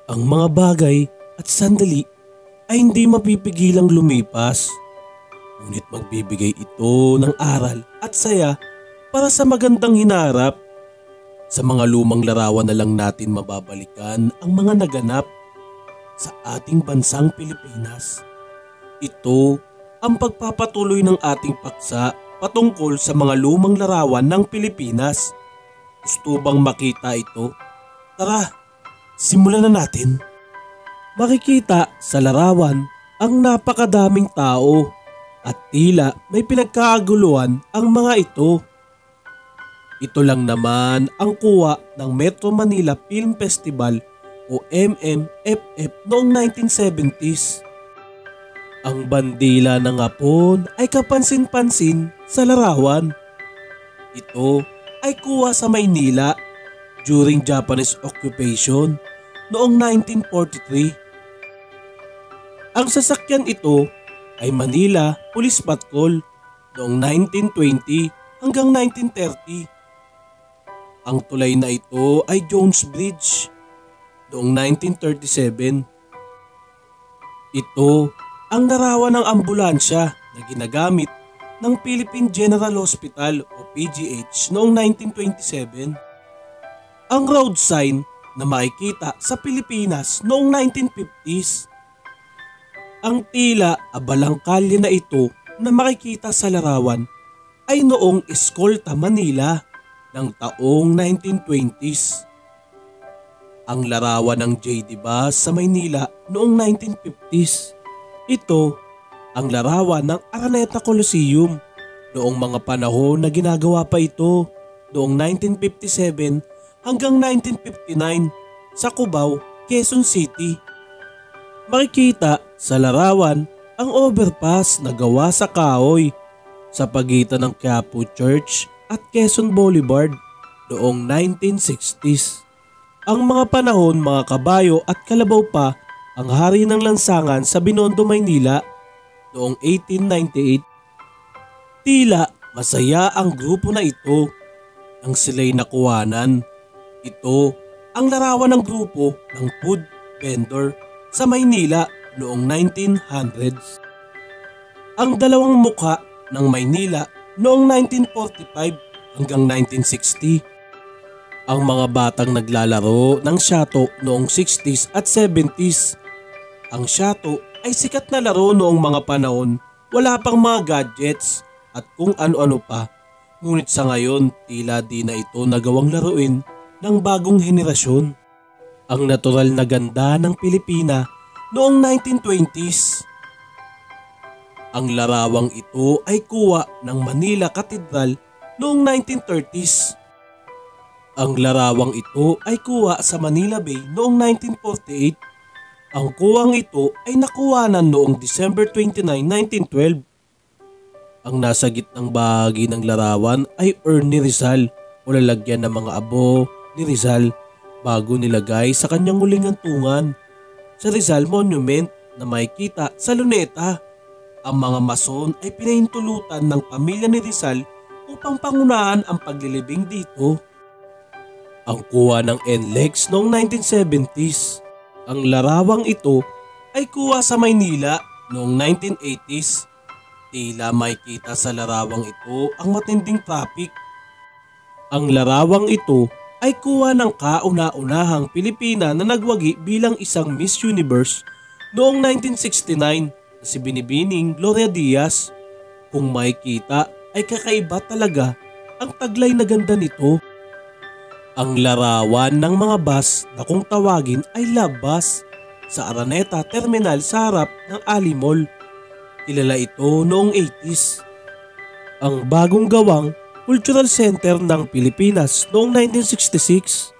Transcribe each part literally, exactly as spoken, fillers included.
Ang mga bagay at sandali ay hindi mapipigilang lumipas, ngunit magbibigay ito ng aral at saya para sa magandang hinarap. Sa mga lumang larawan na lang natin mababalikan ang mga naganap sa ating bansang Pilipinas. Ito ang pagpapatuloy ng ating paksa patungkol sa mga lumang larawan ng Pilipinas. Gusto bang makita ito? Tara, simulan na natin. Makikita sa larawan ang napakadaming tao at tila may pinagkaguluhan ang mga ito. Ito lang naman ang kuha ng Metro Manila Film Festival o M M F F noong nineteen seventies. Ang bandila ng hapon ay kapansin-pansin sa larawan. Ito ay kuha sa Maynila during Japanese occupation noong nineteen forty-three. Ang sasakyan ito ay Manila Police Patrol noong nineteen twenty hanggang nineteen thirty. Ang tulay na ito ay Jones Bridge noong nineteen thirty-seven. Ito ang larawan ng ambulansya na ginagamit ng Philippine General Hospital o P G H noong nineteen twenty-seven. Ang road sign na makikita sa Pilipinas noong nineteen fifties. Ang tila abalang kalye na ito na makikita sa larawan ay noong Escolta, Manila ng taong nineteen twenties. Ang larawan ng J D Bus sa Maynila noong nineteen fifties. Ito ang larawan ng Araneta Coliseum noong mga panahon na ginagawa pa ito noong nineteen fifty-seven hanggang nineteen fifty-nine sa Cubao, Quezon City. Makikita sa larawan ang overpass na gawa sa kahoy sa pagitan ng Quiapo Church at Quezon Boulevard noong nineteen sixties. Ang mga panahon mga kabayo at kalabaw pa ang hari ng lansangan sa Binondo, Maynila noong eighteen ninety-eight. Tila masaya ang grupo na ito nang sila'y nakuhanan. Ito ang larawan ng grupo ng food vendor sa Maynila noong nineteen hundreds. Ang dalawang mukha ng Maynila noong nineteen forty-five hanggang nineteen sixty. Ang mga batang naglalaro ng shato noong sixties at seventies. Ang shato ay sikat na laro noong mga panahon wala pang mga gadgets at kung ano-ano pa. Ngunit sa ngayon tila di na ito nagawang laruin ng bagong henerasyon. Ang natural na ganda ng Pilipina noong nineteen twenties. Ang larawang ito ay kuha ng Manila Cathedral noong nineteen thirties. Ang larawang ito ay kuha sa Manila Bay noong nineteen forty-eight. Ang kuwang ito ay nakuhanan noong December twenty-ninth, nineteen twelve. Ang nasa gitnang bahagi ng larawan ay urn ni Rizal o lalagyan ng mga abo ni Rizal bago nilagay sa kanyang huling hantungan sa Rizal Monument na makikita sa Luneta. Ang mga mason ay pinahintulutan ng pamilya ni Rizal upang pangunahan ang paglilibing dito. Ang kuha ng N L E X noong nineteen seventies. Ang larawang ito ay kuha sa Maynila noong nineteen eighties. Tila makikita sa larawang ito ang matinding traffic. Ang larawang ito ay kuha ng kauna-unahang Pilipina na nagwagi bilang isang Miss Universe noong nineteen sixty-nine na si Binibining Gloria Diaz. Kung makikita ay kakaiba talaga ang taglay na ganda nito. Ang larawan ng mga bus na kung tawagin ay love bus sa Araneta Terminal sa harap ng Ali Mall. Kilala ito noong eighties. Ang bagong gawang Cultural Center ng Pilipinas noong nineteen sixty-six.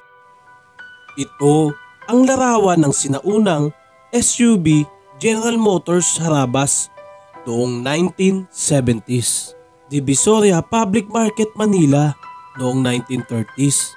Ito ang larawan ng sinaunang S U V General Motors Harabas noong nineteen seventies. Divisoria Public Market Manila noong nineteen thirties.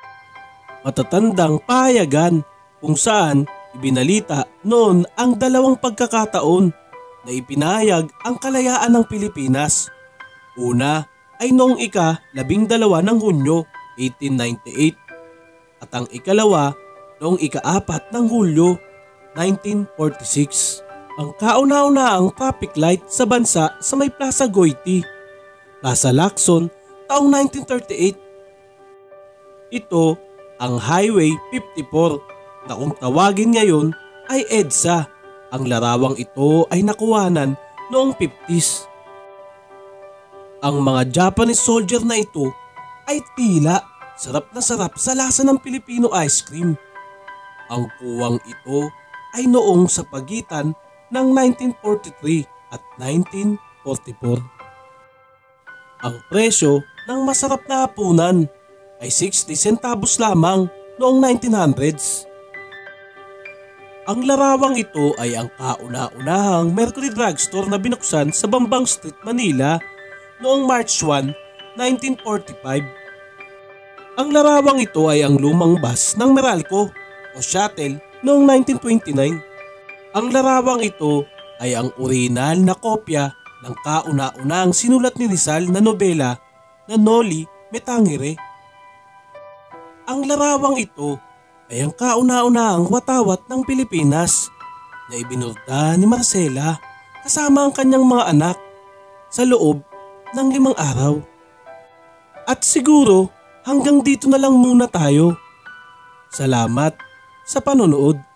Matatandang pahayagan kung saan ibinalita noon ang dalawang pagkakataon na ipinahayag ang kalayaan ng Pilipinas. Una ay noong ika labing dalawa ng Hunyo eighteen ninety-eight at ang ikalawa noong ika-apat ng Hulyo nineteen forty-six. Ang kauna-unaang traffic light sa bansa sa may Plaza Goiti, Plaza Lacson taong nineteen thirty-eight. Ito ang Highway fifty-four na kung tawagin ngayon ay EDSA. Ang larawang ito ay nakuhanan noong fifties. Ang mga Japanese soldier na ito ay tila sarap na sarap sa lasa ng Filipino ice cream. Ang kuwang ito ay noong sa pagitan ng nineteen forty-three at nineteen forty-four. Ang presyo ng masarap na hapunan ay sixty centavos lamang noong nineteen hundreds. Ang larawang ito ay ang kauna-unahang Mercury Drugstore na binuksan sa Bambang Street, Manila noong March first, nineteen forty-five. Ang larawang ito ay ang lumang bus ng Meralco o shuttle noong nineteen twenty-nine. Ang larawang ito ay ang orihinal na kopya ng kauna-unahang sinulat ni Rizal na nobela na Noli Me Tangere. Ang larawang ito ay ang kauna-unahang watawat ng Pilipinas na ibinurda ni Marcela kasama ang kanyang mga anak sa loob ng limang araw. At siguro hanggang dito na lang muna tayo. Salamat sa panonood.